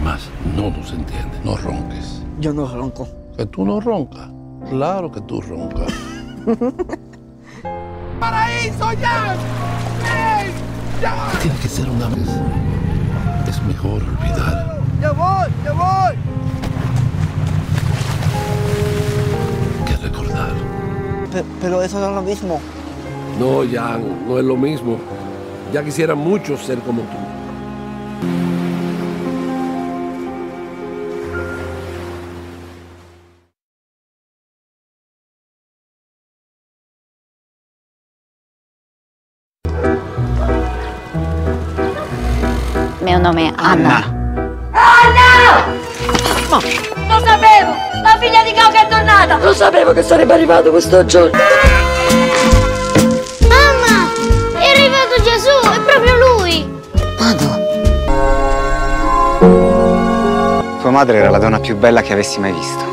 Además, no nos entiende. No ronques. Yo no ronco. ¿Que tú no roncas? Claro que tú roncas. ¡Paraíso, ya! ¡Ven! ¡Ya! Tiene que ser una vez. Es mejor olvidar. ¡Ya voy! ¡Ya voy! Que recordar. Pero eso no es lo mismo. No, Jan, no es lo mismo. Ya quisiera mucho ser como tú. Mio nome è Anna. Anna! Lo sapevo! La figlia di Cao che è tornata! Lo sapevo che sarebbe arrivato questo giorno! Mamma! È arrivato Gesù! È proprio lui! Tua madre era la donna più bella che avessi mai visto.